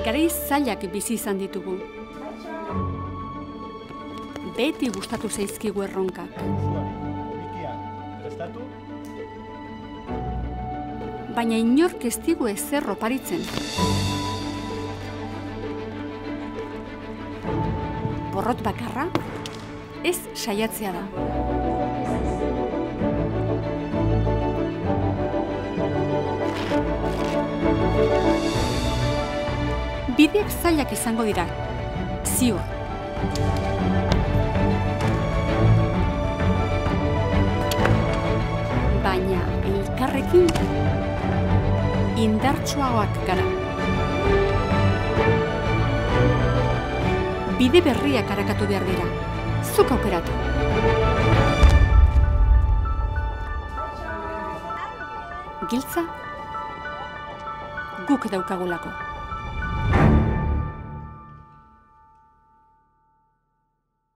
Garai zailak bizi izan ditugu. Beti gustatu zaizkigu erronkak. Baina inork ez digu ezer oparitzen. Porrot bakarra, ez saiatzea da. Bideak zailak izango dira, ziur. Baina elkarrekin indartsuagoak gara. Bide berriak arakatu behar dira, zuk aukeratu. Giltza, guk daukagulako.